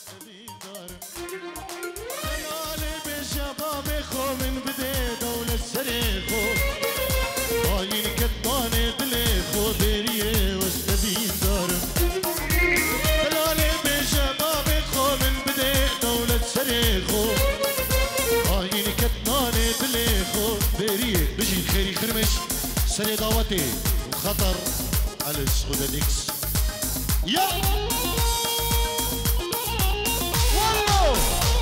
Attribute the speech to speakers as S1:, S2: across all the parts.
S1: وسبين دارم خلالي بشباب خو من بدي دولة سريخو عاين كتاني دلي خو بريه وسبين دارم خلالي بشباب خو من بدي دولة سريخو عاين كتاني دلي خو بريه بجي خيري خرمش سري دعوتي وخطر على السخودة ديكس يا والله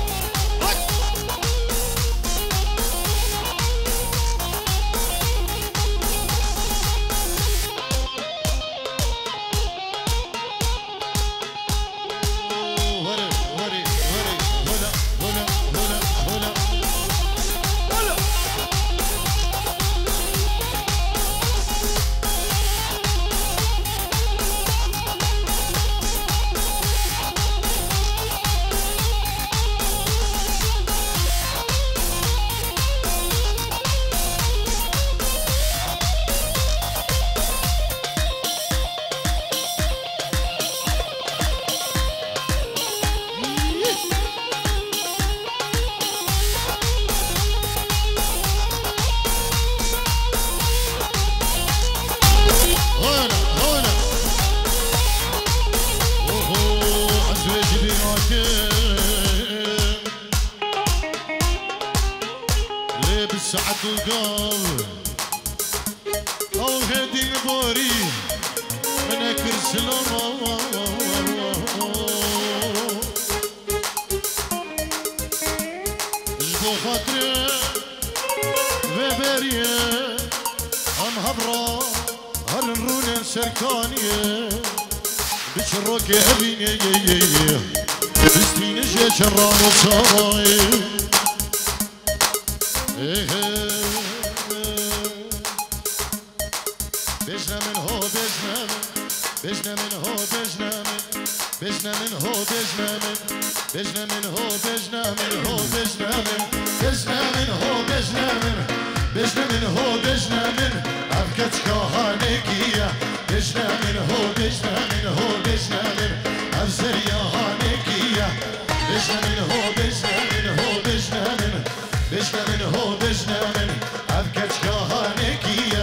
S1: سعد القلب او هدي بوري من اكل سلام جبو خاطري وبريه ام هبرا هالنروني سركانيه بشروك ابيني بستين جي شران وصاي بجنا من هو بجنا من هو بجنا من هو بجنا من هو بجنا من هو بجنا من هو بجنا من أفكت كهانكية بجنا من هو بجنا من أفزر يا هانكية بجنا من هو بجنا من أفكت كهانكية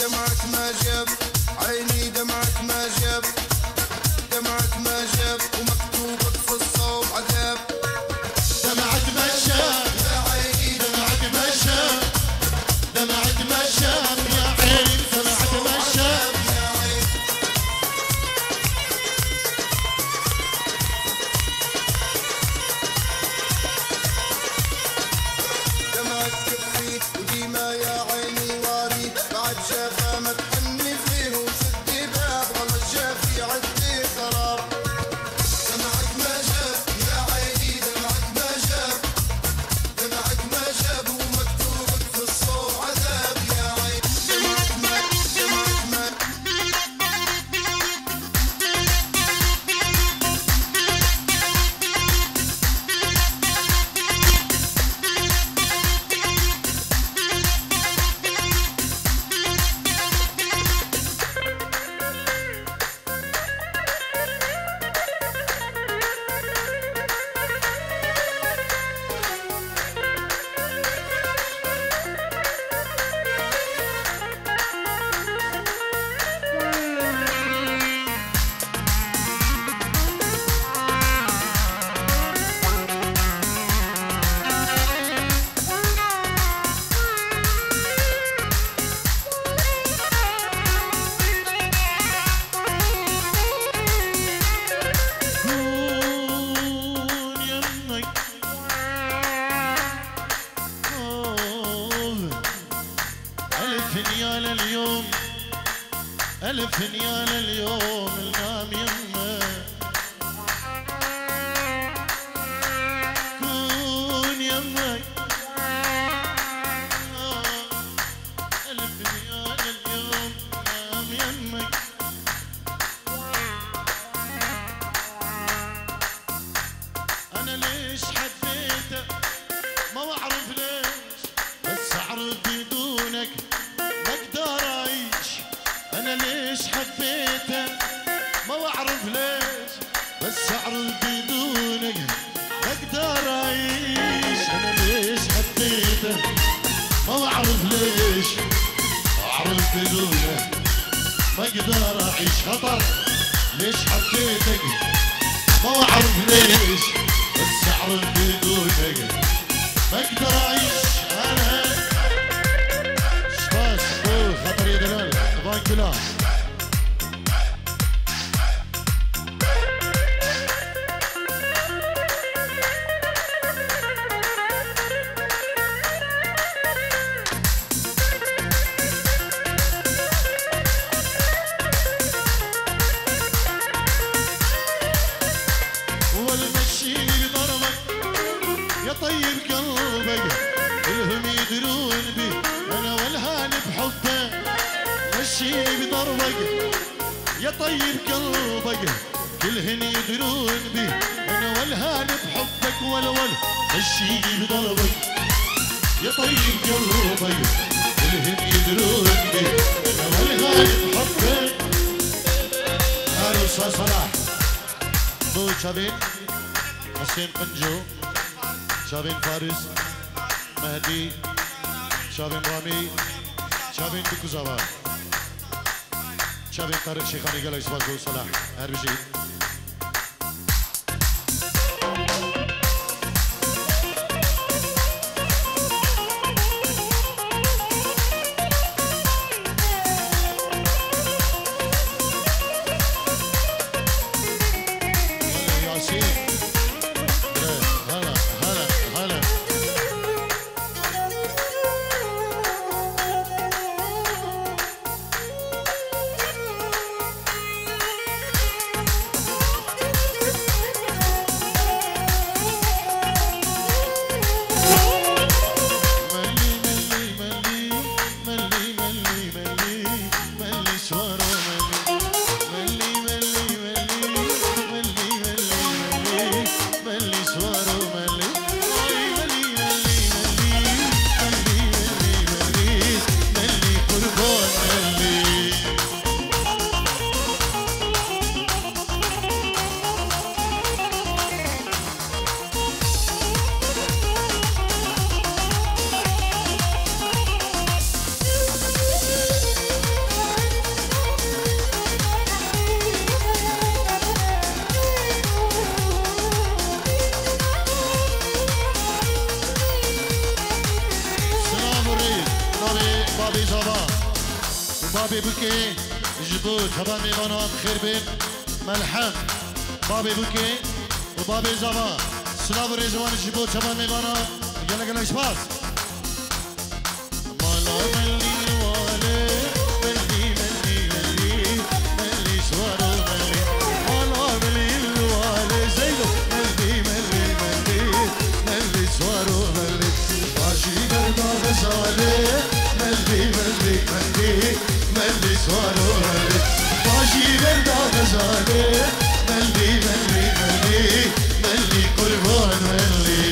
S2: دمعك ما جاب عيني دمعك ما جاب دمعك ما جاب ومكتوبك في الصوب عذاب
S1: دمعك ما شاب
S2: يا عيني
S1: دمعك ما شاب دمعك ما شاب يا عين دمعك ما شاب
S2: يا عين دمعك كفيت وديما يا عيني واري بعد شافا ما تحني فيه وسدي باب والله الجافي عندي قرار دمعك ما جاب يا عيني دمعك ما جاب دمعك ما جاب ومكتوبك في الصوب عذاب يا عين دمعك ما
S1: ألف نيال اليوم النام يمه كون يمك ألف نيال اليوم النام يمك أنا ليش حبيته ما بعرف ليش بس أعرف بدونك ما أقدر أعيش أنا ليش حبيته ما بعرف ليش بس أعرف بدونك ما أقدر أعيش أنا ليش حبيته ما بعرف ليش أعرف بدونك ما أقدر أعيش خطر ليش حبيتك ما بعرف ليش بس أعرف بدونك ما أقدر أعيش أنا شباش خطر يا دلال طبعا كلام والمشي بضربك يا طيب قلبك كلهم يدرون بي انا والهاني بحبه مشي بضربك يا طيب قلبك كلهن يدرون بي انا والهاني بحبك والول مشي بضربك يا طيب قلبك كلهن يدرون بي انا والهاني بحبك عروسة صلاح بو شابين حسين قنجو شابين فارس مهدي شابين رامي شابين بكوزاوا شابين طارق شيخاني قال اسمه صلاح هربشي بابي زبا وبابي بكي جبو تبا ميغانا بخير بين ملحم بابي بكي وبابي زبا سلاف ريزوان جبو تبا ميغانا قال قال شباس مالا ملي والي ملي ملي ملي ملي سوارو ملي مالا ملي والي زيدو ملي ملي ملي ملي سوارو ملي باشي بردا غزالي ملي ملي ملي ملي سوارو ملي باشي بردا غزالي ملي ملي ملي ملي قربان ملي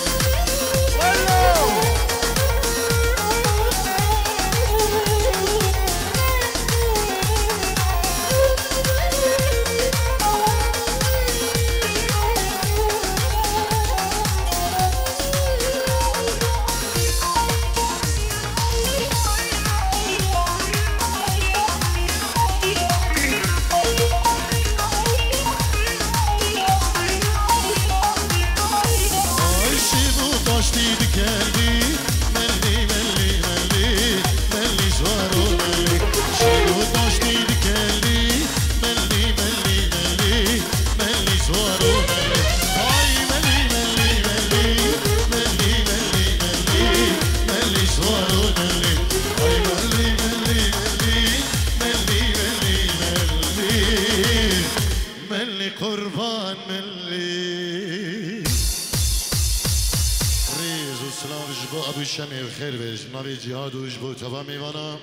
S1: قربان ملي ريز وسلام جبو ابو الشمي بخير بيش نبي جهاد وجبو تبا ميوانا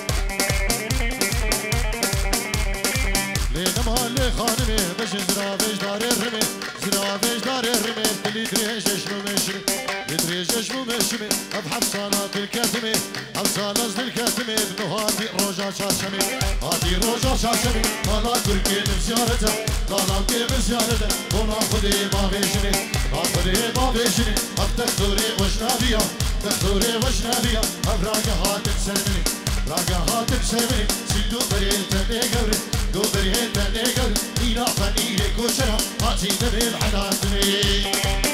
S1: لينما اللي خانمي باش زرافيش دار الرمي زرافيش دار الرمي اللي دريش شنو مشري يدريش شنو مشري ابحث صالات الكاتمي ابصالات الكاتمي ابن هادي روجا شاشمي هادي روجا شاشمي طلع تركي بزيارته طلع بزيارته وناخذي ما بيشني ناخذي ما بيشني تختوري وشنابيه تختوري وشنابيه ابراقه هاتم سلمني راقه هاتم سلمني سيدو بريل تني قبري دو بريل تني قبري إلى فنيلي كوشرا هاتي دبيل حداتني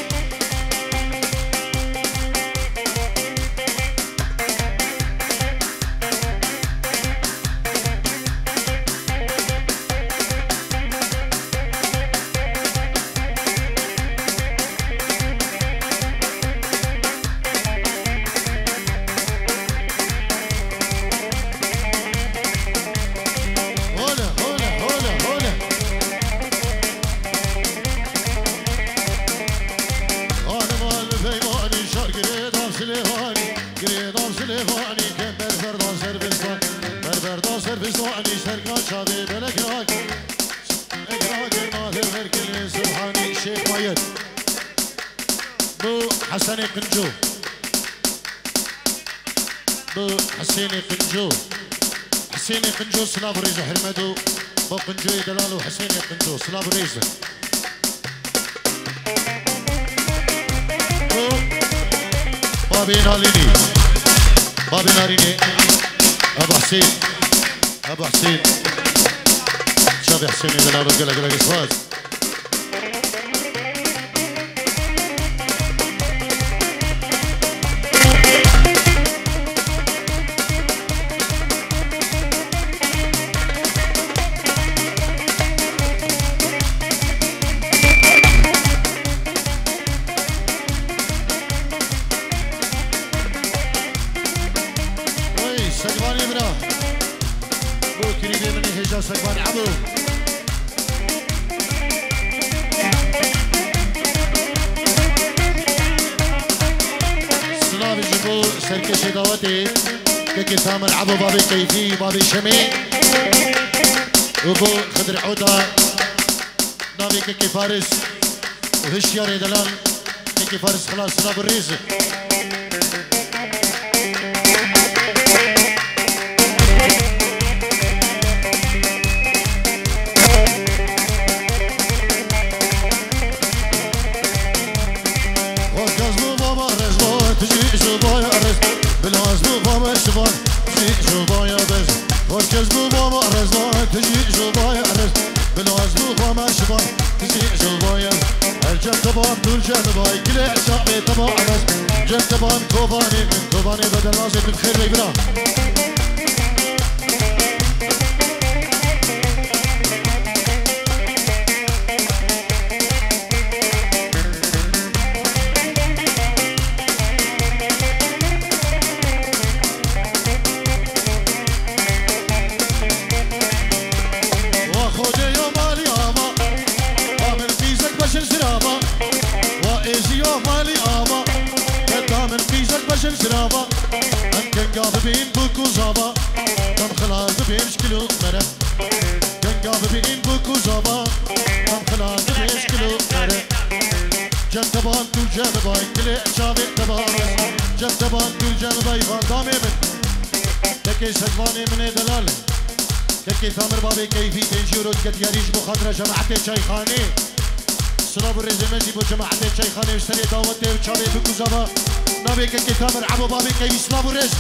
S1: حسني قنجو بو حسيني قنجو حسيني قنجو سلاب ريزة حرمدو بو قنجو دلالو حسيني قنجو سلاب ريزة بابي ناليني بابي ناريني ابو حسين ابو حسين شابي حسيني دلالو قلق قلق اسواز سكباني عبو سلام جبو سركش دواتي كيكي ثامر عبو بابي كيفي بابي شمي وبو خضر عودا نابي كيكي فارس وهشياري دلال كيكي فارس خلاص سلام الريز جبت بان كوباني بدل لازم بخير بيبنا باشم سرابا كنقا ببين بوكو زابا كم خلال ببين شكلو مرة كنقا ببين بوكو زابا كم خلال ببين شكلو مرة جم تبان تو جم باي كل شابي تبارس جم تبان تو جم باي فاندامي من تكي سجواني من دلال تكي ثامر بابي كيفي تنشورو كتياريش مخاطرة جماعتي شيخاني سلاب الرزمجي بو جماعتي شيخاني وشتري دعوتي وشابي بوكو زابا نبي كي ثامر عبو بابي كيفي سلاب الرز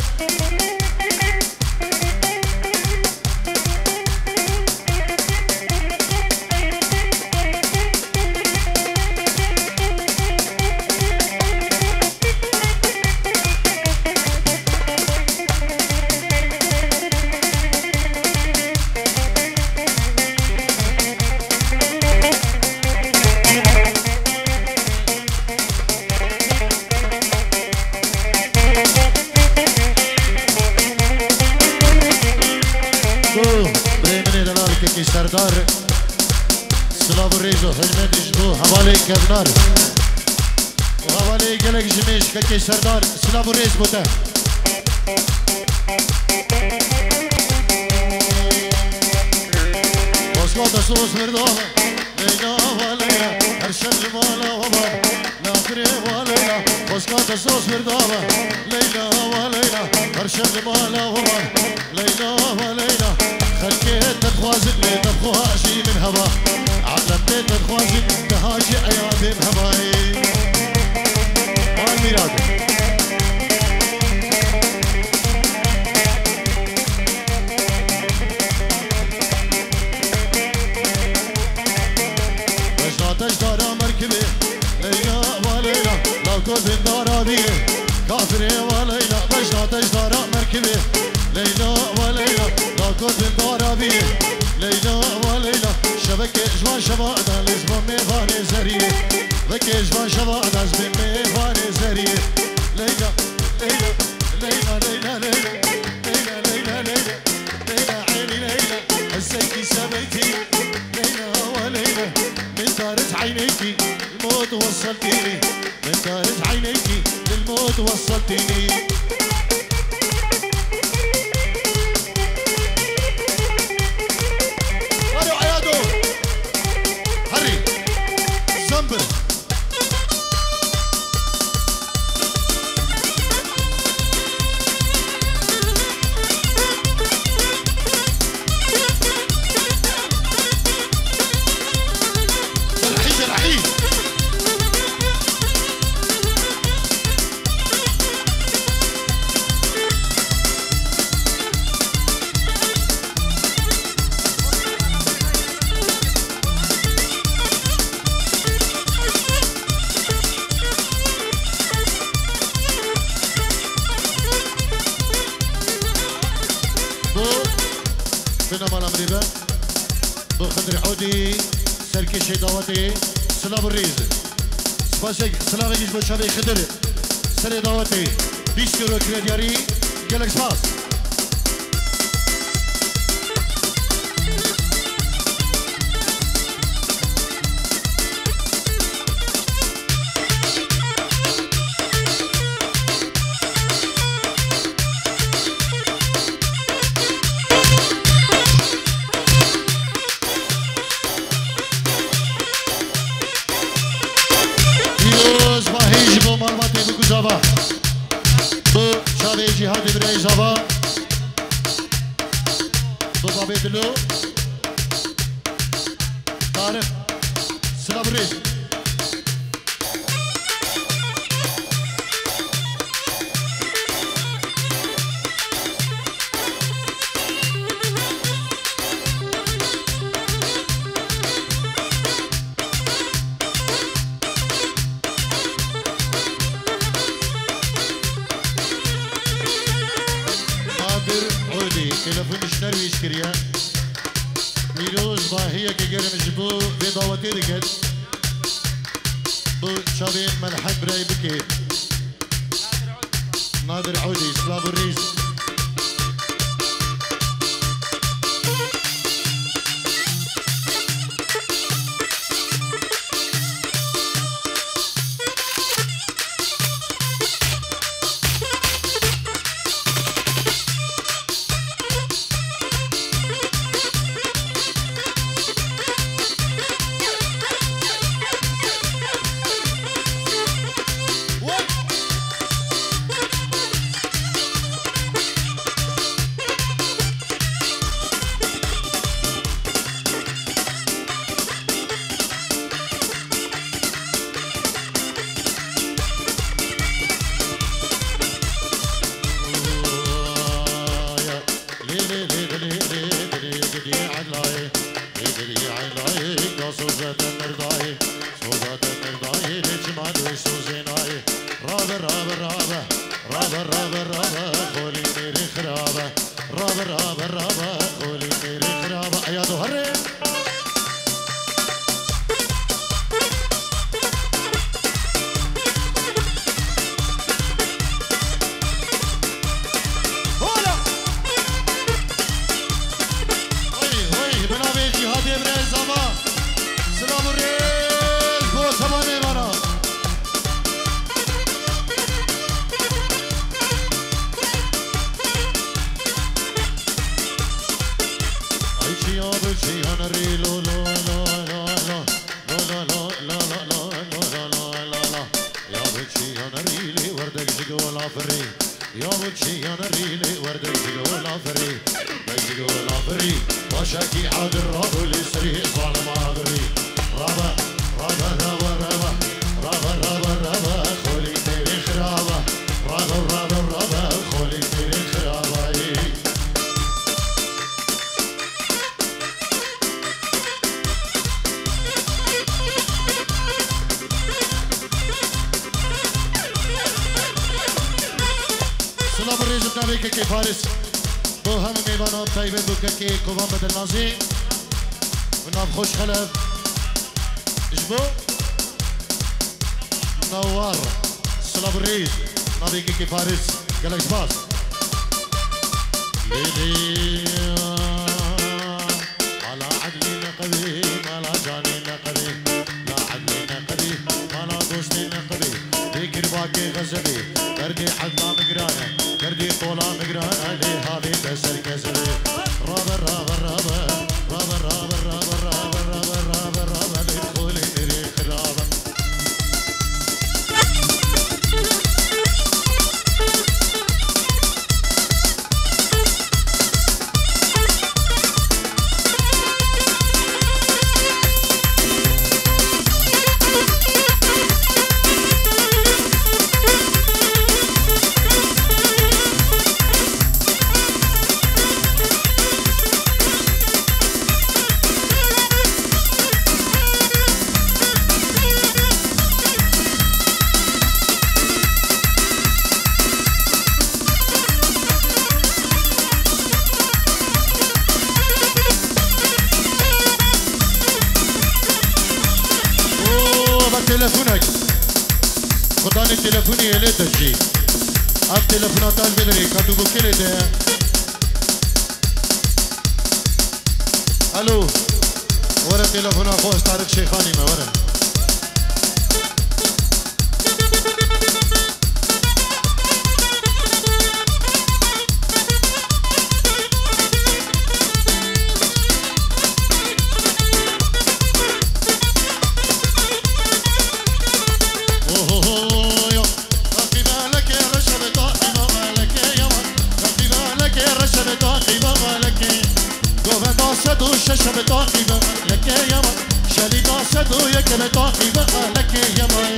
S1: سردار سلاب الريزو حجمت اجبو حوالي كبنار وحوالي قلق جميش كي سردار سلاب الريز بوتا وصلات صوص مردوها ليلى وليلى ارشد مالا وبا ناخري وليلى وصلات صوص مردوها ليلى وليلى ارشد مالا وبا ليلى وليلى خلكيت تخوازن لي تخواشي من هوا علمتي تخوازن تهاجي ايادي بهواي مال ميراد تجدارا مركبي ليلى وليلى لو كنت دارا بيه كافري وليلى تجدارا مركبي ليلى وليلى لو كنت دارا بيه ليلى وليلى شبكة جوان شبادا لزبا ميفاني زريه بكي جوان شبادا لزبا ميفاني زريه ليلى ليلى ليلى ليلى ليلى ليلى ليلى ليلى ليلى عيني ليلى هزيتي سبيتي ليلى وليلى من دارت عينيكي الموت وصلتيني من دارت عينيكي للموت وصلتيني وروا عيادو هري زنبر بخدر عودي سركي دعوتي سلاب الريز سباسك سلام يجيش بشابي خدر سري دعوتي 20 يورو كريدياري قالك سباس زابا بو شاوی جهاد برای زابا بو بابی دلو طارق سلام ريز تلفونش نرویش کریه میروز با هیه که گرمش بو به دعوتی دکد بو شابین ملحق برای بکی نادر عودي سلام الريز رابا رابا رابا رابا رابا خولي ميري خرابة رابا رابا رابا خولي ميري خرابة يا ظهري يا وجهي انا ريلي ورد يقول افري يقول افري وشكي عاد الرب اللي سري ظالم عذري رابا رابا رابا رابا رابا رابا رابا خولي تيري خرابه رابا رابا رابا خولي تيري خرابه سلام الرجل نبيك كي فارس بو هم ميوانا طيبه بو كي كوبان بدل نازي وناب خوش خلف اجبو نوار سلام الرجل نبيك كي فارس قالك باس ليلي على عدلنا قديم على جانينا قديم لا عدلنا قديم على دوستنا قديم ذكر باقي غزلي كردي حدنا مقرانه كردي طولا مقرانه لي هذه تسر كسري رابا رابا رابا رابا رابا رابا رابا رابا رابا رابا بدخولي مريخ رابا تلفونك خداني تلفوني اللي تجي اب تلفونات البدري كاتو بكيلي ده الو ورا تلفون اخو طارق شيخاني ما ورا شاشة بطاقبة لك يا ما شالي قاصدو يك بطاقبة لك يا ما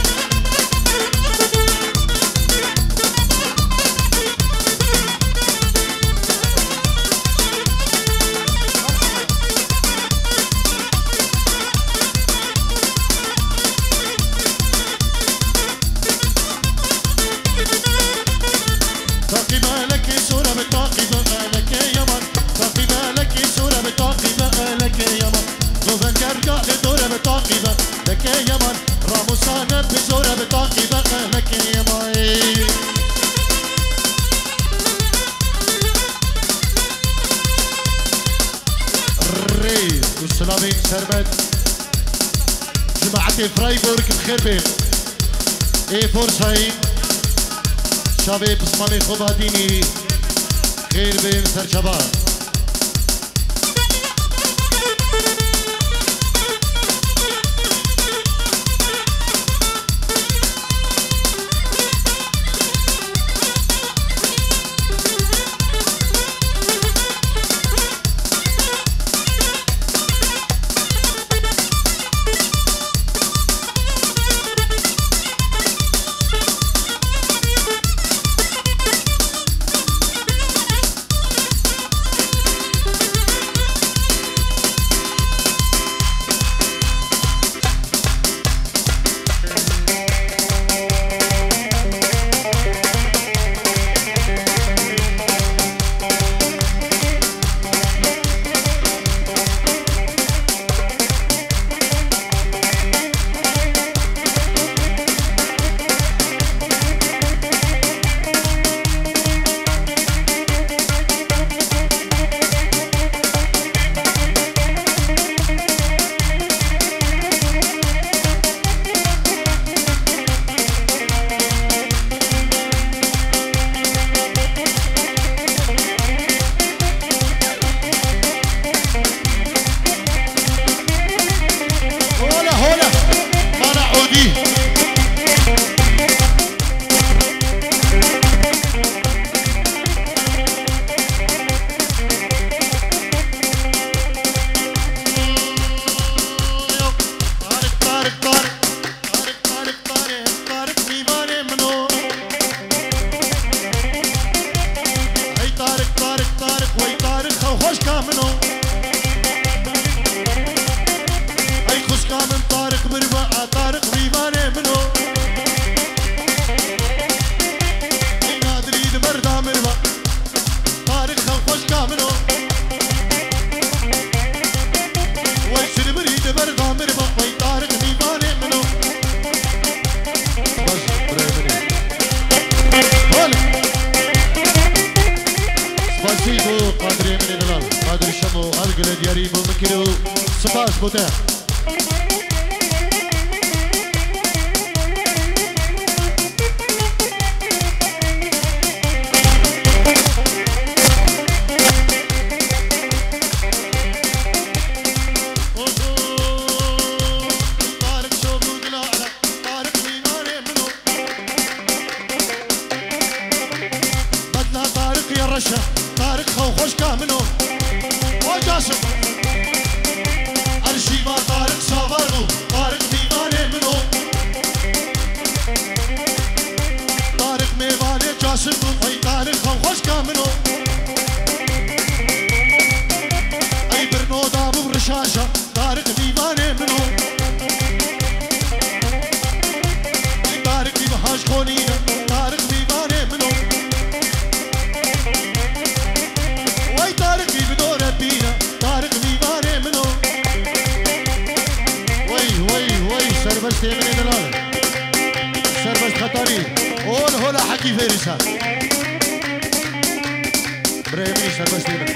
S1: طاقبة لك صورة بطاقبة لك يا ما طاقبة لك صورة بطاقبة لك يا ما غوفن كرقا لدورة بطاقبة لك يا ما راموسانة بزورة بطاقبة لك يا ما الريز والسلامين سربت جماعتي فرايبورغ بخير بيت ايه فرصة شابي بسماني خوباديني خير بين سرشبان قادر من دلال قادر شمو أرجل دياري بمكرو سباس بوته
S3: طارق خو خوش كامنو وجاسم الشيبا طارق صابرو طارق ميماني منو طارق ميماني جاسم اي طارق خو خوش كامنو اي برنو دابو برشاشة طارق ميماني منو اي طارق ميمهاش خونينا طارق ميماني منو طارق بي بدور بينا طارق ميماني منو
S1: وي سربست من دلال سربست خطري هولا حكي فارسة بريمي سربست من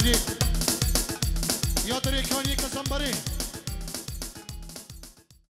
S3: زادي يا طريقاني كزنبري